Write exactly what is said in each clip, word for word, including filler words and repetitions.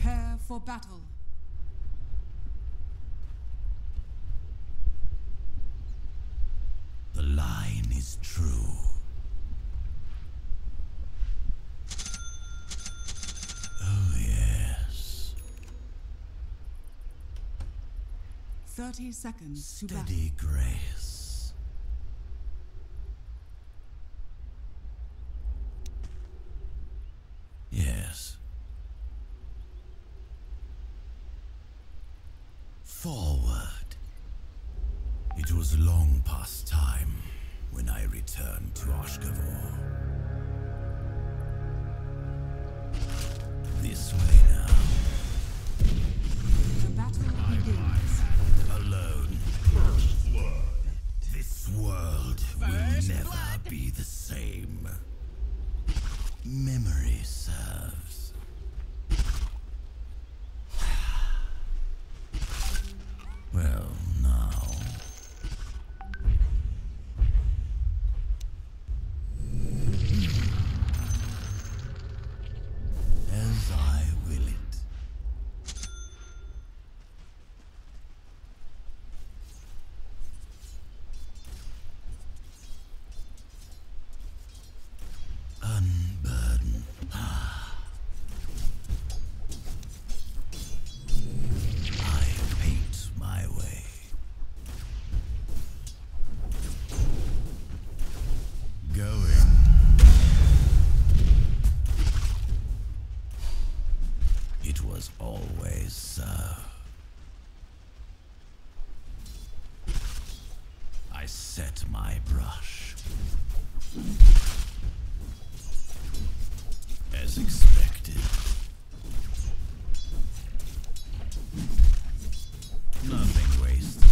Prepare for battle. The line is true. Oh, yes. Thirty seconds to battle. Steady grace. Yes. Forward. It was long past time when I returned to Oshkavor. This way now. The battle begins. Alone. First blood. This world will never be the same. Memory serves. Well, now. As I will it. Unburden. I paint my way. Going. It was always so. I set my brush. As expected. Nothing wasted.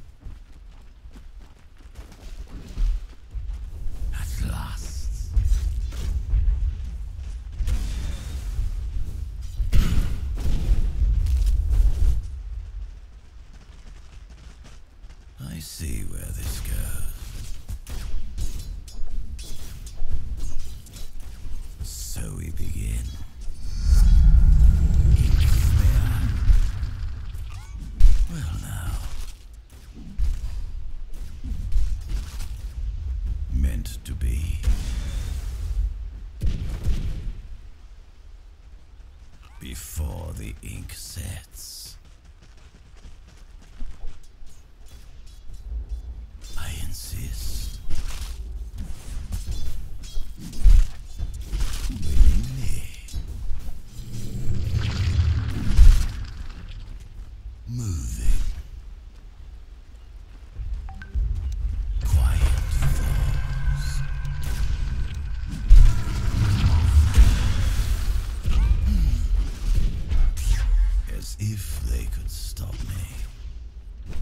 At last. I see where this goes. So we begin. Ink smear. Well now. Meant to be. Before the ink sets. I insist. Willingly. Moving. Quiet falls. As if they could stop me.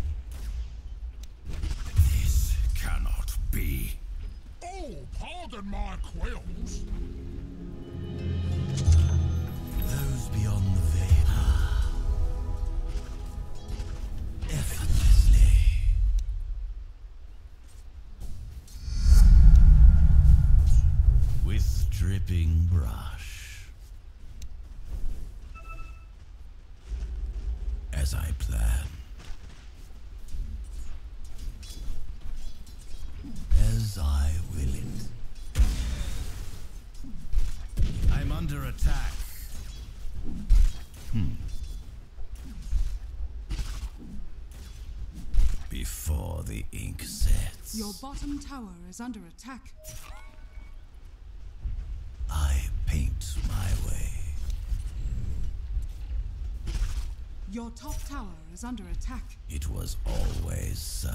This cannot be. Oh, pardon my quills. Those beyond the veil. Effortlessly. With dripping brush. As I planned. As I will it. I'm under attack. Hmm. Before the ink sets. Your bottom tower is under attack. I paint my way. Your top tower is under attack. It was always so.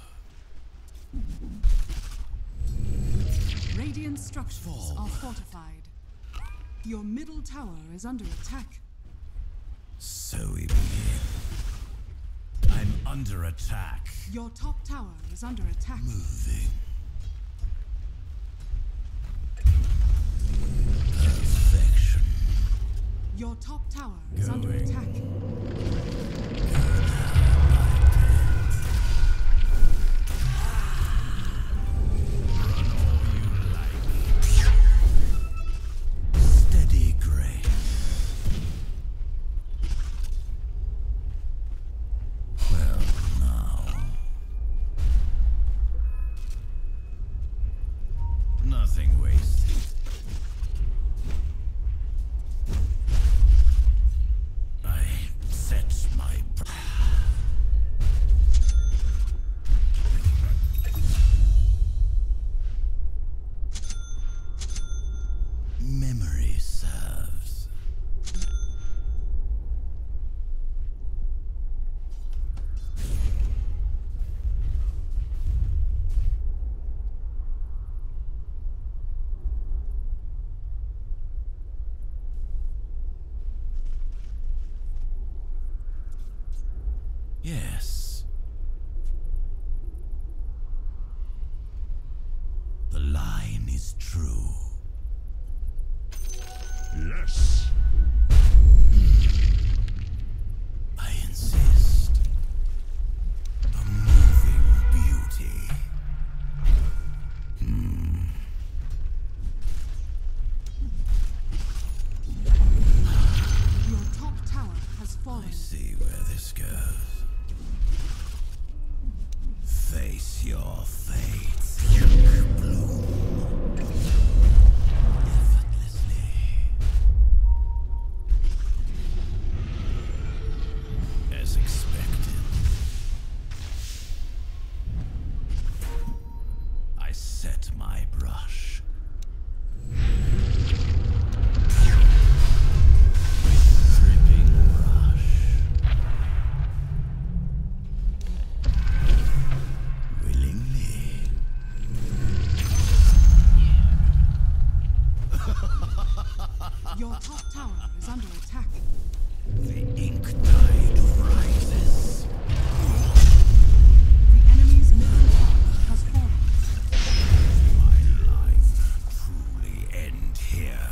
Radiant structures Forward. are fortified. Your middle tower is under attack. So we begin. I'm under attack. Your top tower is under attack. Moving. Perfection. Your top tower is under Going. attack. Run all you like. Steady grace. Yes. The line is true. Yes. I insist. A moving beauty. Hmm. Your top tower has fallen. I see where this goes. Face your fate. Bloom. Effortlessly. As expected. I set my brush. Dripping brush. Willingly. Your top tower is under attack. The ink tide rises. The enemy's middle tower has fallen. My life truly end here.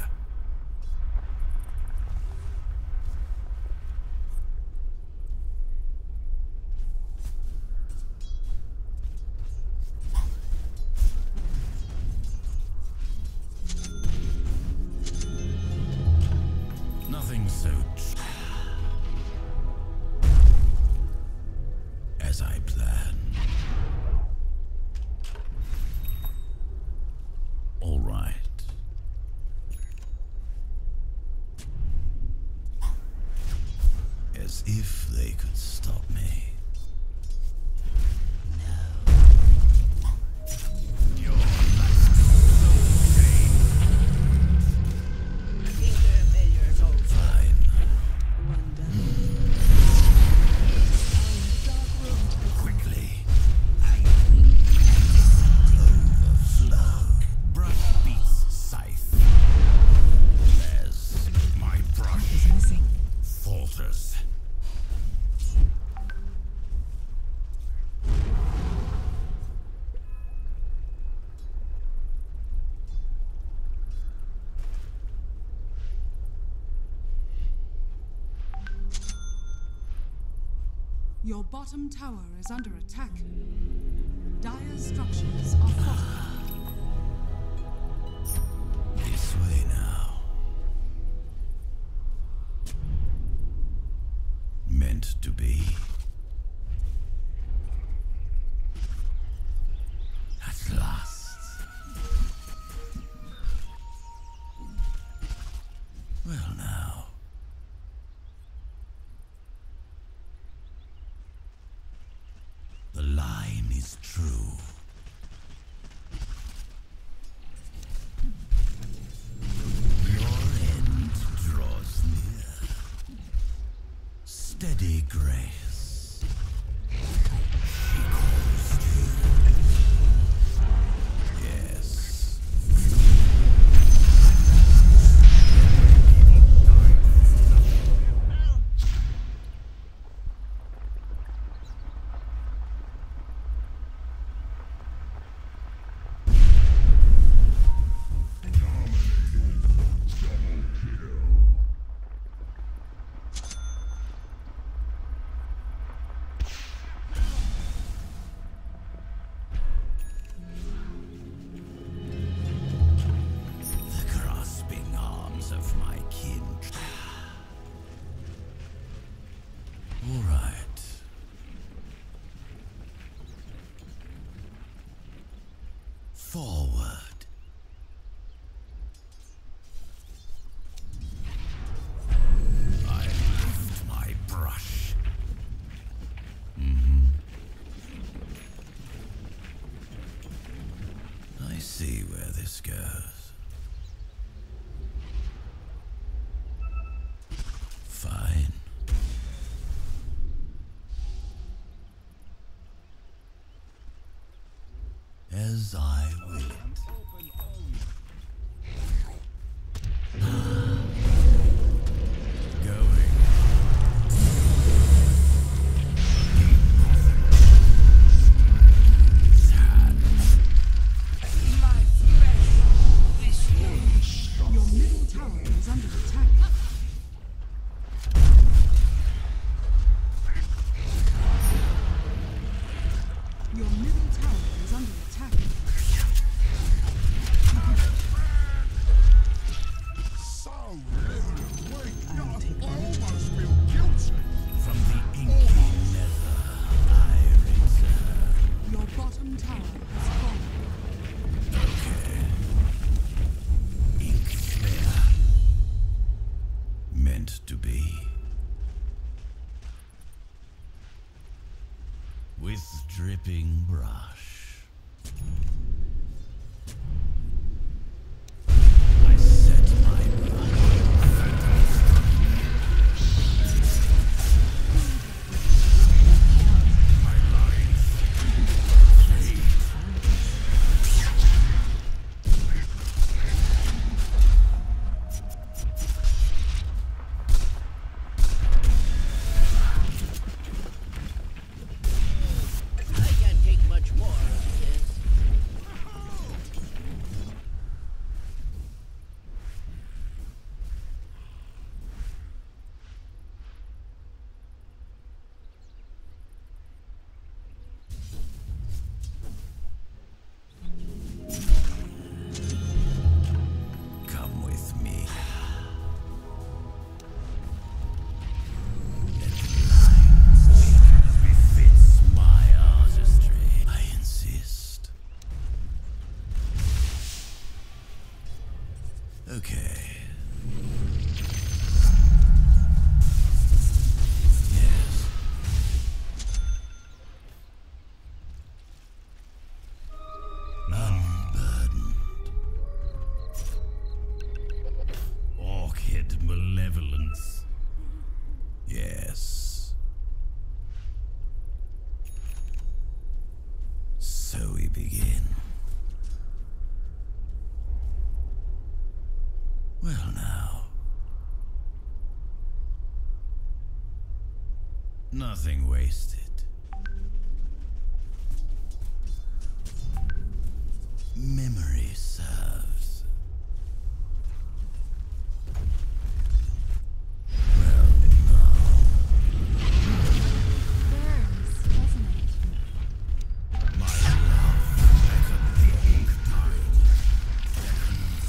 Nothing so tr- as I planned. All right. As if they could stop me. No. Your last soul chain. Fine. Quickly. Overflow. Brush beats scythe. There's my brush. Is missing. Falters. Your bottom tower is under attack. Dire structures are fortified. This way now. Meant to be. At last. Well now. The line is true. Your end draws near. Steady grace. She calls to you. Yes. The grasping arms of my kin. All right. Forward. I lift my brush. Mm-hmm. I see where this goes. Fine. As I will. tower is under attack. Your middle tower is under attack. So little weight, I almost feel guilty. From the inky nether, I return. Your bottom tower has fallen. Okay. Ink sphere. Meant to be. With dripping brush. I set my brush. My life. I can't take much more of this. Come with me. Let lines befits my artistry. I insist. Okay. Yes. Unburdened. Orchid malevolence. Yes. So we begin. Well now. Nothing wasted. Memory serves. Well now. Burns, doesn't it? My love beckoned the ink tide. Beckons.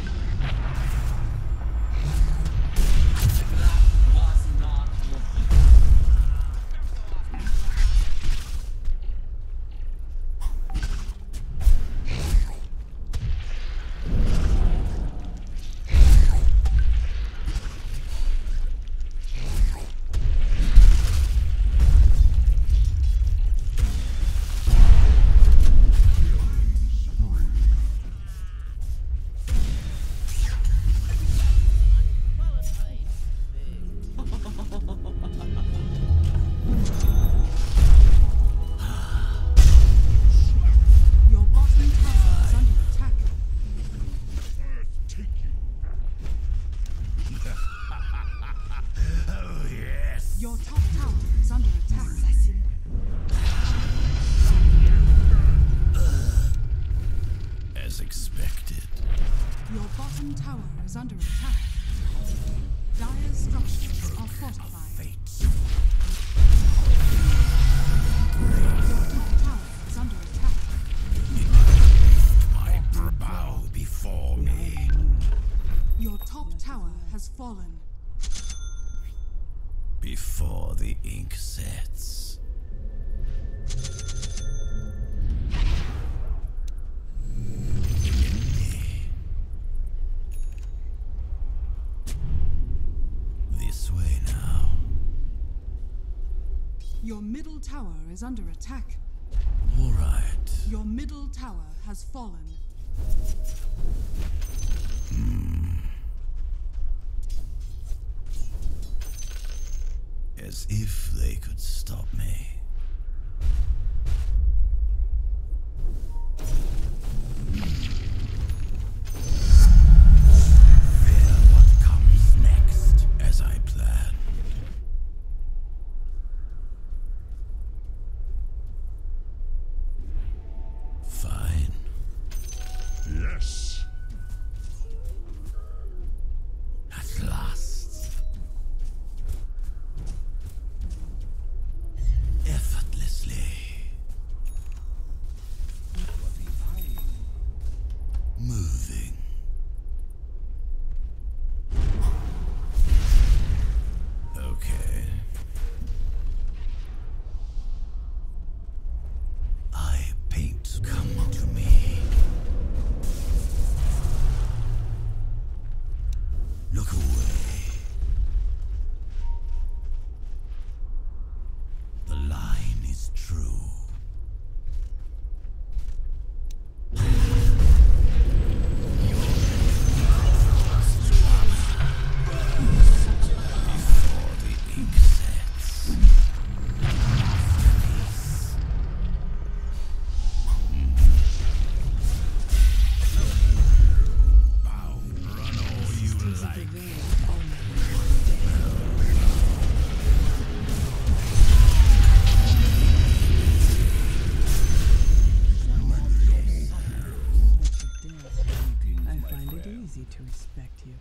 Your bottom tower is under attack. Oh yes. Your top tower is under attack. As expected. Your bottom tower is under attack. Dire structures are fortified. Fate. Your top tower is under attack. My bow before me. Your top tower has fallen. Before the ink sets. This way now. Your middle tower is under attack. All right. Your middle tower has fallen. As if they could stop me. Fear what comes next, as I planned. Fine. Yes. Casualties of the veil only. I find it easy to respect you.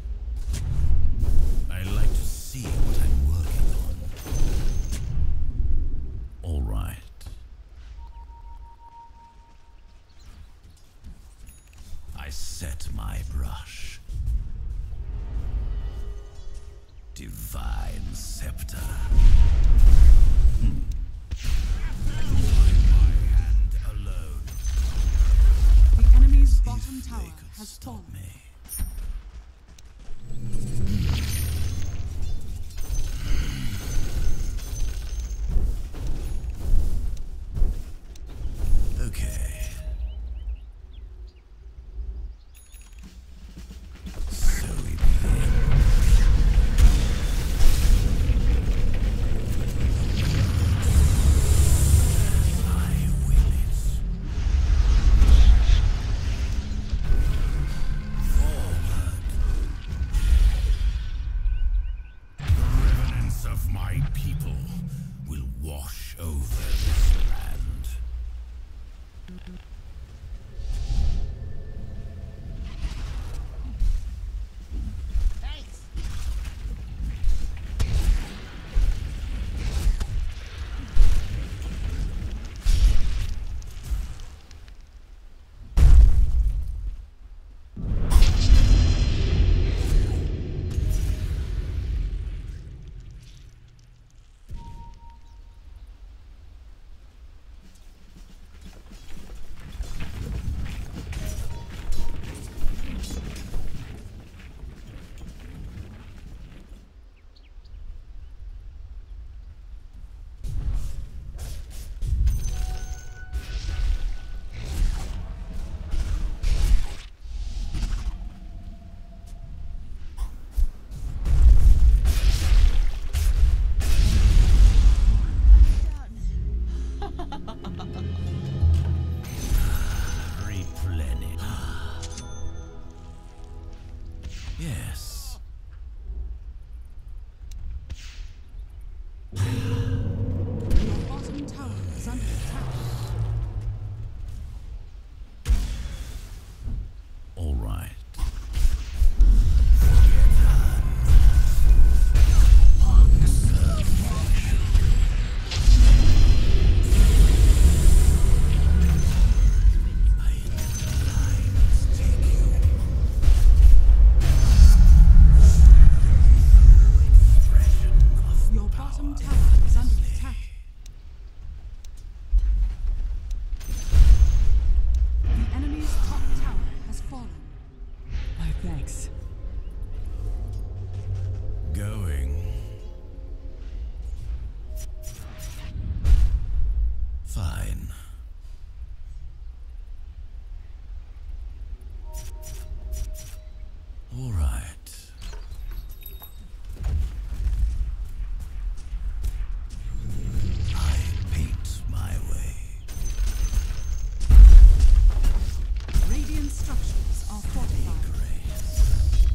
I like to see what I'm working on. All right. I set my brush. Divine scepter. Hmm. My hand alone. The enemy's bottom tower They could has stop fallen. me. Okay. So we begin. I will it. Forward. The revenants of my people will wash over this land. Thanks. Replenish. Yes. Your bottom tower is under attack. All right. Your bottom tower is under attack. The enemy's top tower has fallen. My thanks. Going. Fine. All right. I paint my way. Radiant structures are fortified. Grace.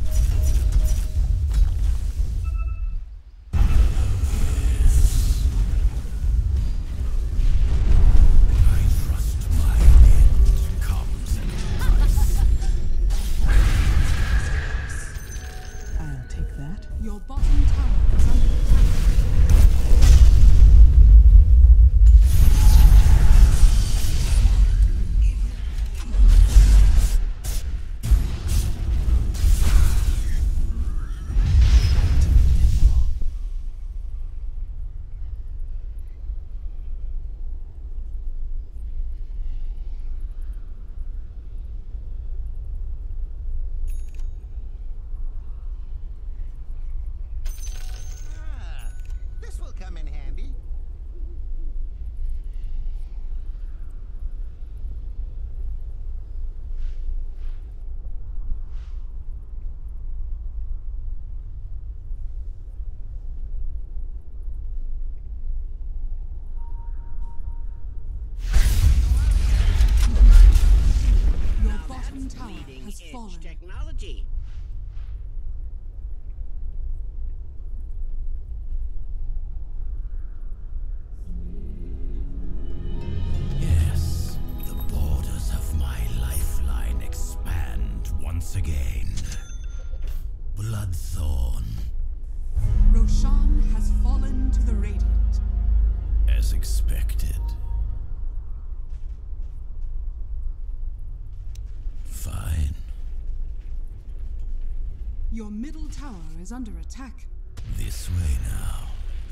I trust my end comes in price. I'll take that. Your bottom tower is under attack. Ah, this will come in handy. Your bottom tower Leading has edge fallen. technology. Bloodthorn. Roshan has fallen to the Radiant. As expected. Fine. Your middle tower is under attack. This way now.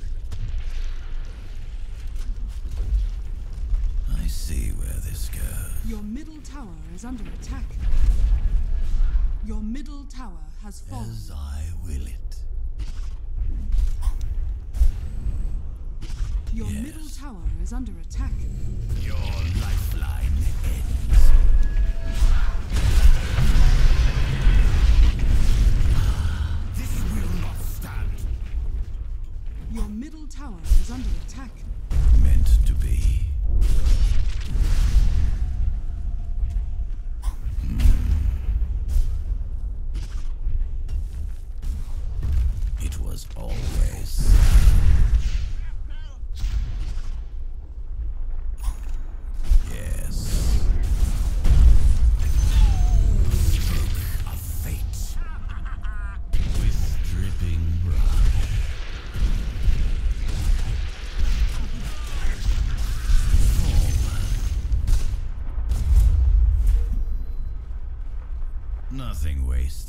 I see where this goes. Your middle tower is under attack. Your middle tower has fallen. As I will it. Your Yes. middle tower is under attack. Your lifeline ends. This will not stand. Your middle tower is under attack. Meant to be. It was always. Yes. Stroke of fate. With dripping brush. Forward. Nothing wasted.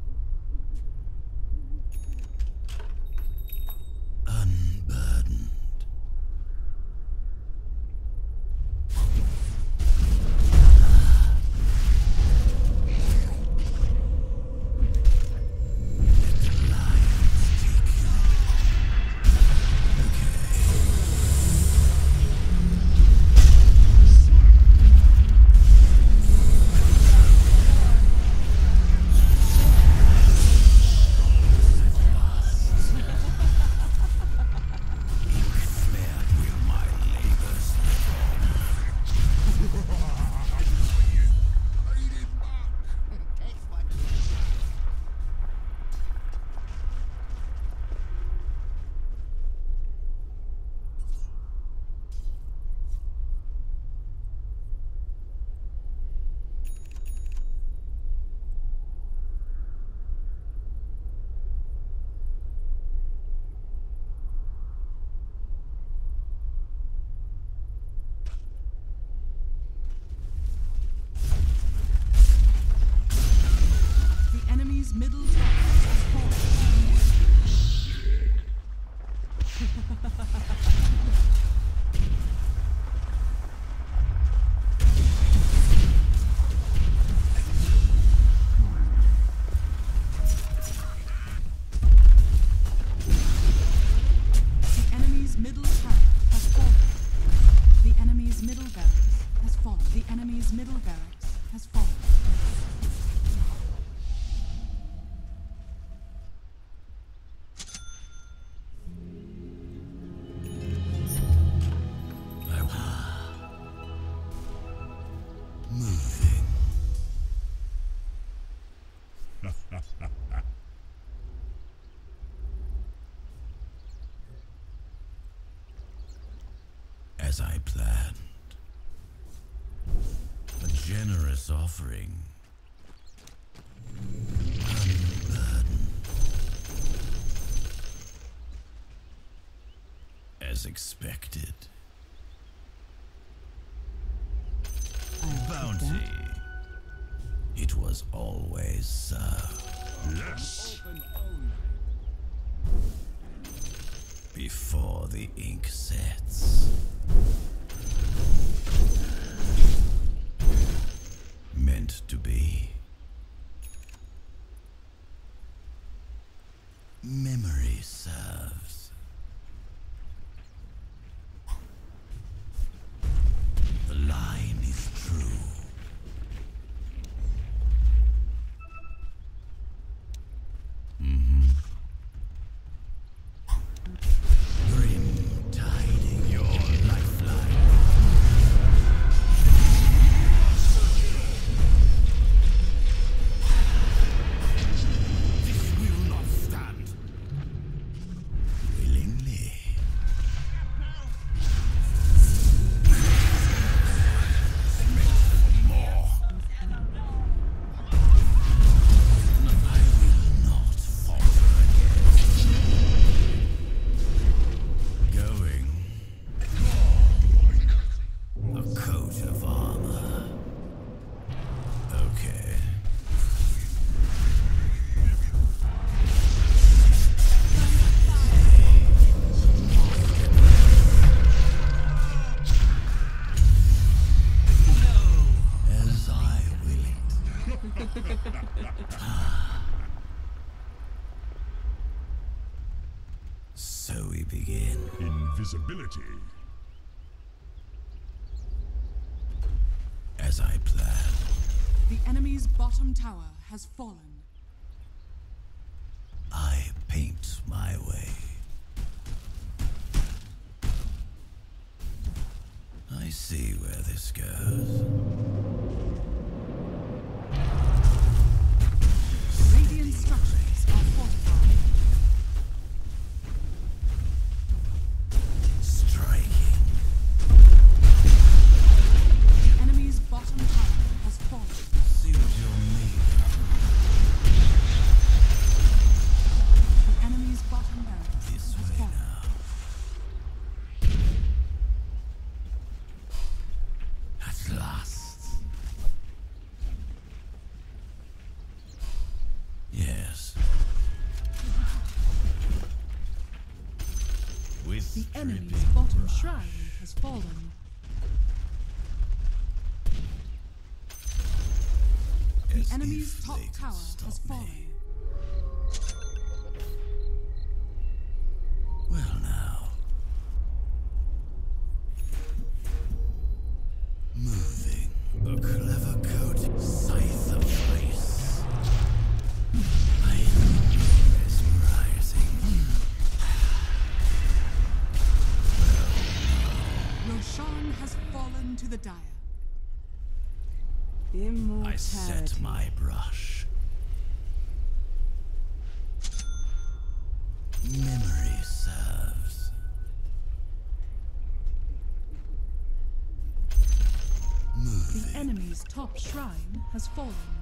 Unburdened. Middle tower has fallen. The enemy's middle tower has fallen. The enemy's middle barracks has fallen. The enemy's middle barracks has fallen. Moving. As I planned. A generous offering. Unburdened. As expected. Bounty. It was always so. Yes. Before the ink sets. Meant to be. Memory serves. The line is true. Mm-hmm. Grim tiding your lifeline. This will not stand. So we begin. Invisibility. As I planned. The enemy's bottom tower has fallen. I paint my way. I see where this goes. Radiant structures are fortified. Striking. The enemy's bottom tower has fallen. See what you'll need. The enemy's bottom barracks This has way fallen. now. At last. Yes. With The enemy's dripping bottom brush. shrine has fallen. As The enemy's if top they could tower stop has me. fallen. Well now. Moving. A clever coat. Scythe of ice. I am mesmerizing. Roshan has fallen to the dire. Immortality. I set my brush. Memory serves. The Moving. enemy's top shrine has fallen.